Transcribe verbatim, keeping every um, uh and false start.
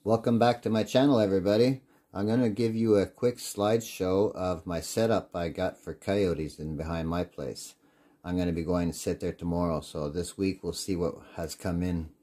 Welcome back to my channel, everybody. I'm going to give you a quick slideshow of my setup I got for coyotes in behind my place. I'm going to be going to sit there tomorrow, so this week we'll see what has come in